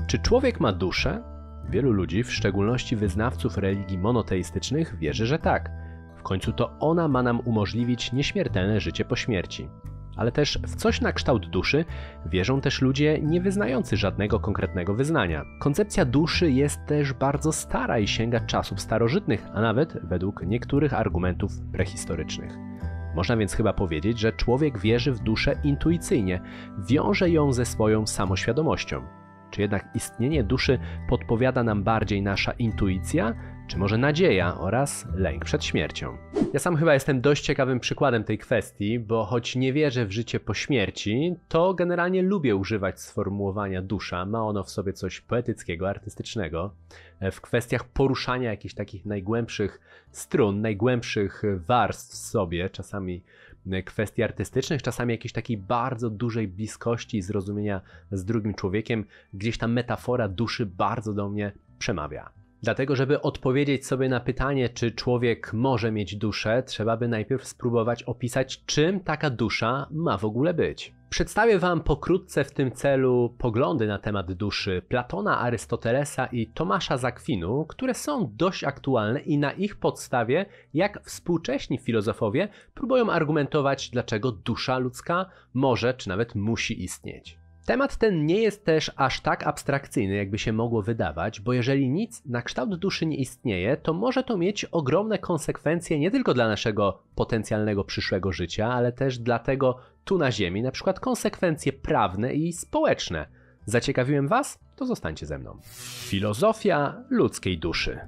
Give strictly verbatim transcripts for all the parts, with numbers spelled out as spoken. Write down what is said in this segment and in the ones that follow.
Czy człowiek ma duszę? Wielu ludzi, w szczególności wyznawców religii monoteistycznych, wierzy, że tak. W końcu to ona ma nam umożliwić nieśmiertelne życie po śmierci. Ale też w coś na kształt duszy wierzą też ludzie nie wyznający żadnego konkretnego wyznania. Koncepcja duszy jest też bardzo stara i sięga czasów starożytnych, a nawet według niektórych argumentów prehistorycznych. Można więc chyba powiedzieć, że człowiek wierzy w duszę intuicyjnie, wiąże ją ze swoją samoświadomością. Czy jednak istnienie duszy podpowiada nam bardziej nasza intuicja, czy może nadzieja oraz lęk przed śmiercią? Ja sam chyba jestem dość ciekawym przykładem tej kwestii, bo choć nie wierzę w życie po śmierci, to generalnie lubię używać sformułowania dusza. Ma ono w sobie coś poetyckiego, artystycznego. W kwestiach poruszania jakichś takich najgłębszych strun, najgłębszych warstw w sobie, czasami kwestii artystycznych, czasami jakiejś takiej bardzo dużej bliskości i zrozumienia z drugim człowiekiem, gdzieś ta metafora duszy bardzo do mnie przemawia. Dlatego, żeby odpowiedzieć sobie na pytanie, czy człowiek może mieć duszę, trzeba by najpierw spróbować opisać, czym taka dusza ma w ogóle być. Przedstawię Wam pokrótce w tym celu poglądy na temat duszy Platona, Arystotelesa i Tomasza z Akwinu, które są dość aktualne i na ich podstawie, jak współcześni filozofowie, próbują argumentować, dlaczego dusza ludzka może czy nawet musi istnieć. Temat ten nie jest też aż tak abstrakcyjny, jakby się mogło wydawać, bo jeżeli nic na kształt duszy nie istnieje, to może to mieć ogromne konsekwencje nie tylko dla naszego potencjalnego przyszłego życia, ale też dla tego tu na Ziemi, na przykład konsekwencje prawne i społeczne. Zaciekawiłem Was? To zostańcie ze mną. Filozofia ludzkiej duszy.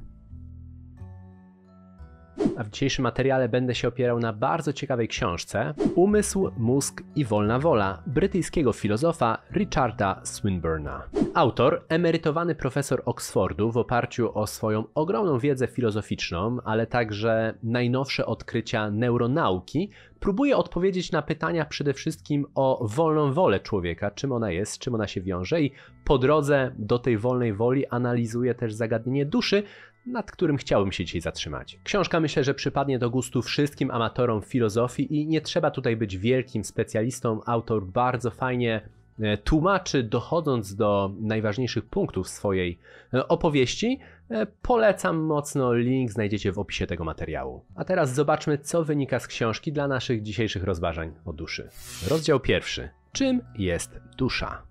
A w dzisiejszym materiale będę się opierał na bardzo ciekawej książce Umysł, mózg i wolna wola brytyjskiego filozofa Richarda Swinburna. Autor, emerytowany profesor Oxfordu w oparciu o swoją ogromną wiedzę filozoficzną, ale także najnowsze odkrycia neuronauki, próbuje odpowiedzieć na pytania przede wszystkim o wolną wolę człowieka, czym ona jest, czym ona się wiąże i po drodze do tej wolnej woli analizuje też zagadnienie duszy, nad którym chciałbym się dzisiaj zatrzymać. Książka myślę, że przypadnie do gustu wszystkim amatorom filozofii i nie trzeba tutaj być wielkim specjalistą. Autor bardzo fajnie tłumaczy, dochodząc do najważniejszych punktów swojej opowieści. Polecam mocno, link znajdziecie w opisie tego materiału. A teraz zobaczmy, co wynika z książki dla naszych dzisiejszych rozważań o duszy. Rozdział pierwszy. Czym jest dusza?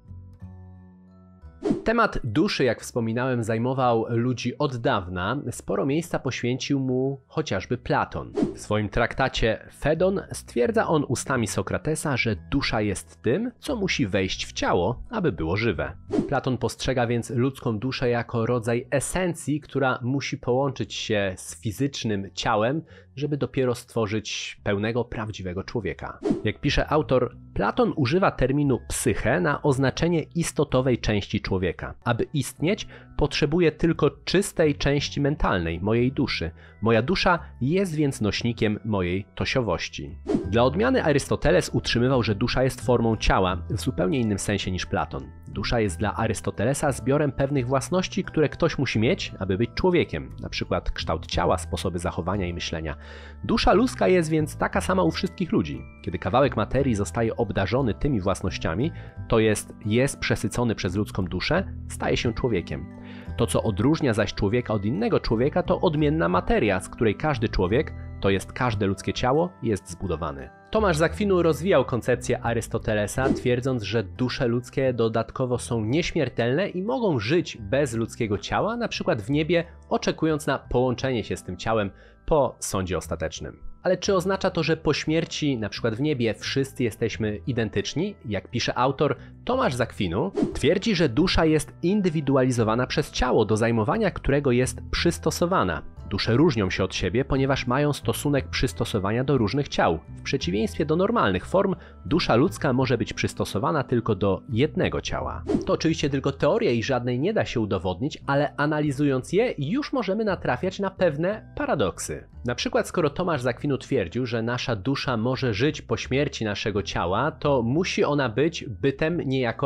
Temat duszy, jak wspominałem, zajmował ludzi od dawna. Sporo miejsca poświęcił mu chociażby Platon. W swoim traktacie Fedon stwierdza on ustami Sokratesa, że dusza jest tym, co musi wejść w ciało, aby było żywe. Platon postrzega więc ludzką duszę jako rodzaj esencji, która musi połączyć się z fizycznym ciałem, żeby dopiero stworzyć pełnego, prawdziwego człowieka. Jak pisze autor, Platon używa terminu psyche na oznaczenie istotowej części człowieka. Aby istnieć, potrzebuje tylko czystej części mentalnej, mojej duszy. Moja dusza jest więc nośnikiem mojej tosiowości. Dla odmiany Arystoteles utrzymywał, że dusza jest formą ciała w zupełnie innym sensie niż Platon. Dusza jest dla Arystotelesa zbiorem pewnych własności, które ktoś musi mieć, aby być człowiekiem, na przykład kształt ciała, sposoby zachowania i myślenia. Dusza ludzka jest więc taka sama u wszystkich ludzi. Kiedy kawałek materii zostaje obdarzony tymi własnościami, to jest, jest przesycony przez ludzką duszę, staje się człowiekiem. To, co odróżnia zaś człowieka od innego człowieka, to odmienna materia, z której każdy człowiek, to jest każde ludzkie ciało, jest zbudowany. Tomasz z Akwinu rozwijał koncepcję Arystotelesa, twierdząc, że dusze ludzkie dodatkowo są nieśmiertelne i mogą żyć bez ludzkiego ciała, na przykład w niebie, oczekując na połączenie się z tym ciałem po sądzie ostatecznym. Ale czy oznacza to, że po śmierci, na przykład w niebie, wszyscy jesteśmy identyczni? Jak pisze autor, Tomasz z Akwinu twierdzi, że dusza jest indywidualizowana przez ciało, do zajmowania którego jest przystosowana. Dusze różnią się od siebie, ponieważ mają stosunek przystosowania do różnych ciał. W przeciwieństwie do normalnych form, dusza ludzka może być przystosowana tylko do jednego ciała. To oczywiście tylko teoria i żadnej nie da się udowodnić, ale analizując je, już możemy natrafiać na pewne paradoksy. Na przykład, skoro Tomasz z Akwinu twierdził, że nasza dusza może żyć po śmierci naszego ciała, to musi ona być bytem niejako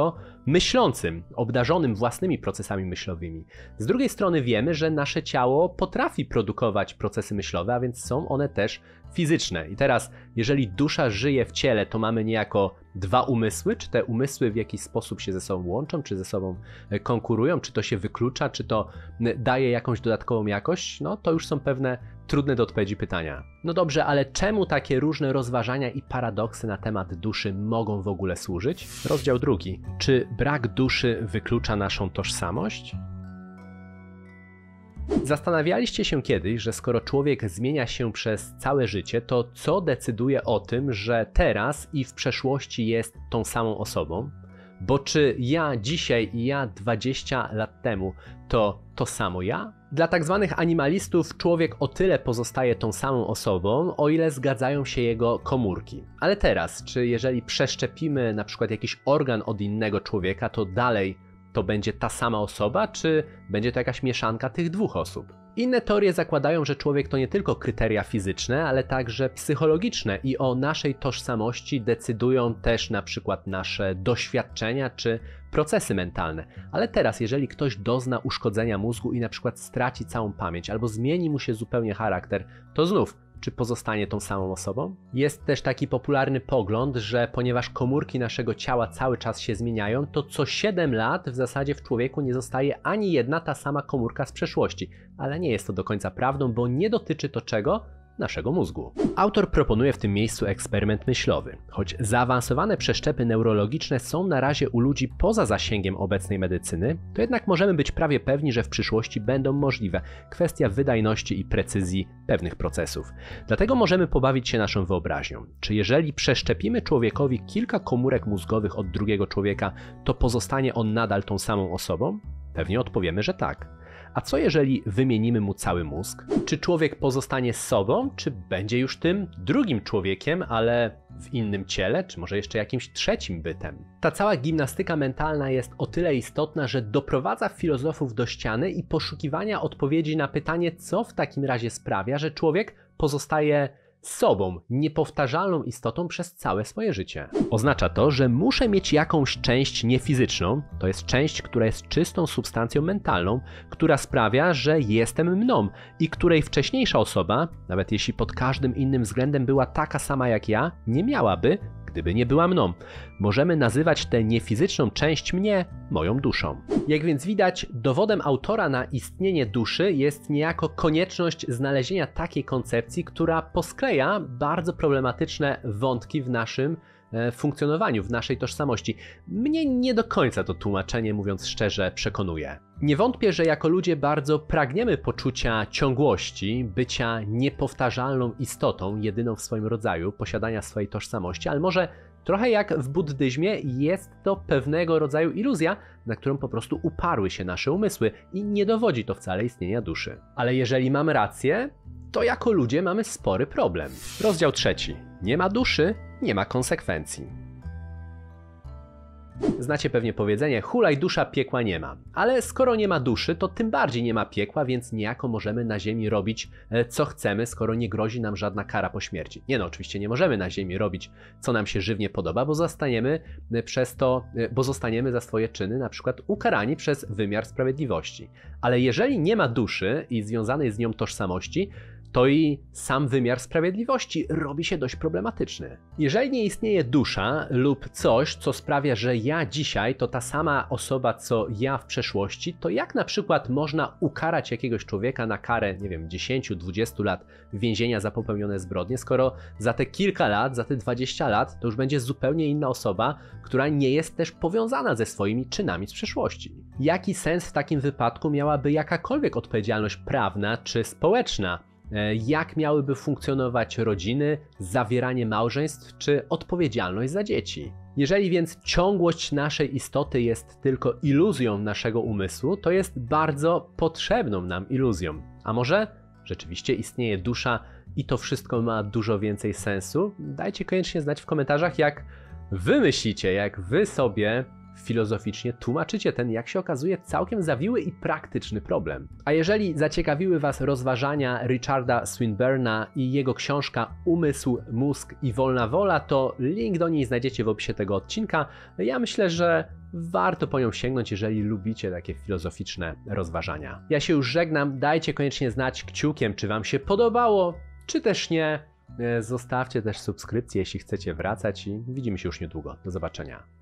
myślącym, obdarzonym własnymi procesami myślowymi. Z drugiej strony wiemy, że nasze ciało potrafi produkować procesy myślowe, a więc są one też fizyczne. I teraz, jeżeli dusza żyje w ciele, to mamy niejako dwa umysły, czy te umysły w jakiś sposób się ze sobą łączą, czy ze sobą konkurują, czy to się wyklucza, czy to daje jakąś dodatkową jakość, no to już są pewne trudne do odpowiedzi pytania. No dobrze, ale czemu takie różne rozważania i paradoksy na temat duszy mogą w ogóle służyć? Rozdział drugi. Czy brak duszy wyklucza naszą tożsamość? Zastanawialiście się kiedyś, że skoro człowiek zmienia się przez całe życie, to co decyduje o tym, że teraz i w przeszłości jest tą samą osobą? Bo czy ja dzisiaj i ja dwadzieścia lat temu to to samo ja? Dla tak zwanych animalistów człowiek o tyle pozostaje tą samą osobą, o ile zgadzają się jego komórki. Ale teraz, czy jeżeli przeszczepimy na przykład jakiś organ od innego człowieka, to dalej to będzie ta sama osoba, czy będzie to jakaś mieszanka tych dwóch osób? Inne teorie zakładają, że człowiek to nie tylko kryteria fizyczne, ale także psychologiczne i o naszej tożsamości decydują też na przykład nasze doświadczenia czy procesy mentalne. Ale teraz, jeżeli ktoś dozna uszkodzenia mózgu i na przykład straci całą pamięć albo zmieni mu się zupełnie charakter, to znów, czy pozostanie tą samą osobą? Jest też taki popularny pogląd, że ponieważ komórki naszego ciała cały czas się zmieniają, to co siedem lat w zasadzie w człowieku nie zostaje ani jedna ta sama komórka z przeszłości. Ale nie jest to do końca prawdą, bo nie dotyczy to czego? Naszego mózgu. Autor proponuje w tym miejscu eksperyment myślowy. Choć zaawansowane przeszczepy neurologiczne są na razie u ludzi poza zasięgiem obecnej medycyny, to jednak możemy być prawie pewni, że w przyszłości będą możliwe. Kwestia wydajności i precyzji pewnych procesów. Dlatego możemy pobawić się naszą wyobraźnią. Czy jeżeli przeszczepimy człowiekowi kilka komórek mózgowych od drugiego człowieka, to pozostanie on nadal tą samą osobą? Pewnie odpowiemy, że tak. A co jeżeli wymienimy mu cały mózg? Czy człowiek pozostanie sobą, czy będzie już tym drugim człowiekiem, ale w innym ciele, czy może jeszcze jakimś trzecim bytem? Ta cała gimnastyka mentalna jest o tyle istotna, że doprowadza filozofów do ściany i poszukiwania odpowiedzi na pytanie, co w takim razie sprawia, że człowiek pozostaje sobą, niepowtarzalną istotą przez całe swoje życie. Oznacza to, że muszę mieć jakąś część niefizyczną, to jest część, która jest czystą substancją mentalną, która sprawia, że jestem mną i której wcześniejsza osoba, nawet jeśli pod każdym innym względem była taka sama jak ja, nie miałaby, gdyby nie była mną. Możemy nazywać tę niefizyczną część mnie moją duszą. Jak więc widać, dowodem autora na istnienie duszy jest niejako konieczność znalezienia takiej koncepcji, która poskleja bardzo problematyczne wątki w naszym funkcjonowaniu, w naszej tożsamości. Mnie nie do końca to tłumaczenie, mówiąc szczerze, przekonuje. Nie wątpię, że jako ludzie bardzo pragniemy poczucia ciągłości, bycia niepowtarzalną istotą, jedyną w swoim rodzaju, posiadania swojej tożsamości, ale może trochę jak w buddyzmie jest to pewnego rodzaju iluzja, na którą po prostu uparły się nasze umysły i nie dowodzi to wcale istnienia duszy. Ale jeżeli mamy rację, to jako ludzie mamy spory problem. Rozdział trzeci. Nie ma duszy, nie ma konsekwencji. Znacie pewnie powiedzenie, hulaj dusza, piekła nie ma. Ale skoro nie ma duszy, to tym bardziej nie ma piekła, więc niejako możemy na ziemi robić co chcemy, skoro nie grozi nam żadna kara po śmierci. Nie no, oczywiście nie możemy na ziemi robić co nam się żywnie podoba, bo zostaniemy przez to, bo zostaniemy za swoje czyny na przykład ukarani przez wymiar sprawiedliwości. Ale jeżeli nie ma duszy i związanej z nią tożsamości, to i sam wymiar sprawiedliwości robi się dość problematyczny. Jeżeli nie istnieje dusza lub coś, co sprawia, że ja dzisiaj to ta sama osoba, co ja w przeszłości, to jak na przykład można ukarać jakiegoś człowieka na karę, nie wiem, dziesięć dwadzieścia lat więzienia za popełnione zbrodnie, skoro za te kilka lat, za te dwadzieścia lat to już będzie zupełnie inna osoba, która nie jest też powiązana ze swoimi czynami z przeszłości. Jaki sens w takim wypadku miałaby jakakolwiek odpowiedzialność prawna czy społeczna? Jak miałyby funkcjonować rodziny, zawieranie małżeństw czy odpowiedzialność za dzieci? Jeżeli więc ciągłość naszej istoty jest tylko iluzją naszego umysłu, to jest bardzo potrzebną nam iluzją. A może rzeczywiście istnieje dusza i to wszystko ma dużo więcej sensu? Dajcie koniecznie znać w komentarzach, jak wy myślicie, jak wy sobie filozoficznie tłumaczycie ten, jak się okazuje, całkiem zawiły i praktyczny problem. A jeżeli zaciekawiły Was rozważania Richarda Swinburna i jego książka Umysł, mózg i wolna wola, to link do niej znajdziecie w opisie tego odcinka. Ja myślę, że warto po nią sięgnąć, jeżeli lubicie takie filozoficzne rozważania. Ja się już żegnam, dajcie koniecznie znać kciukiem, czy Wam się podobało, czy też nie. Zostawcie też subskrypcję, jeśli chcecie wracać i widzimy się już niedługo. Do zobaczenia.